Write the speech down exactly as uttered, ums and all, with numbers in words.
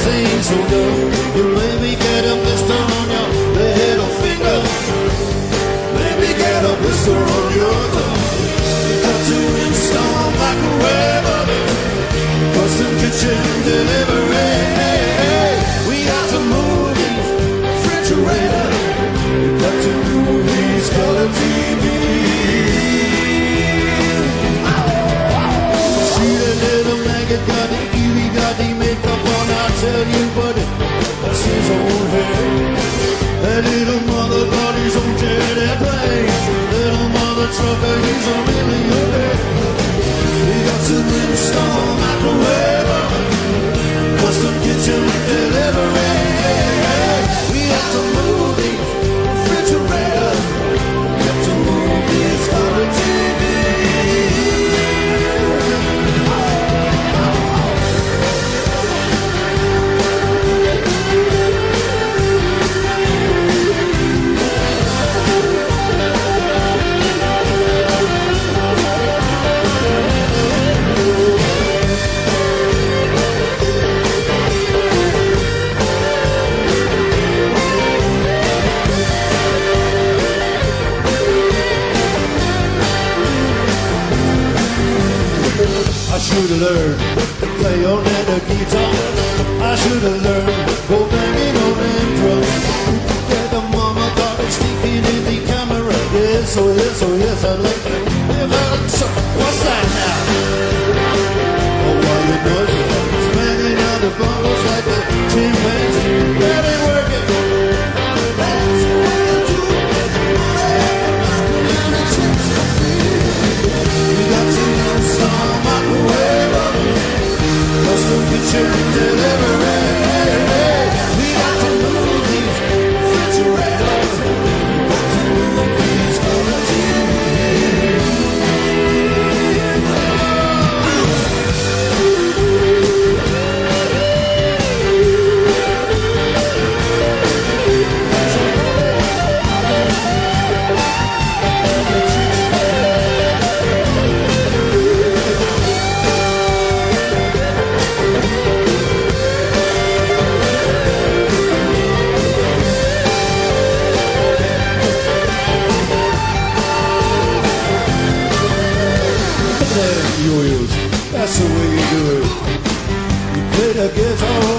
this ain't so dumb. You maybe get a blister on your little finger. Maybe get a blister on your thumb. You got to install microwave oven, custom kitchen delivery. We got to move the refrigerator. We got to move these color T V. See that little maggot got the Evie got the makeup on, I tell you, buddy, that's his own hair. That little mother got his own jet airplane. Little mother trucker, he's a millionaire. We got to install microwave oven, custom kitchen delivery. We have to move the refrigerator. We have to move this color T V. I should have learned to play on that guitar. I should have learned to go banging on them drums. Yeah, the mama got it sneaking in the camera. Yes, oh yes, oh yes, I like that. So, what's that now? Oh, why you know it? It's banging out the bongos like a chimpanzee. That ain't working. That's the way I do it. We got to install microwave oven, custom kitchen delivery. We got to move these refrigerators. We got to move these color T That's the way you do it. You play the guitar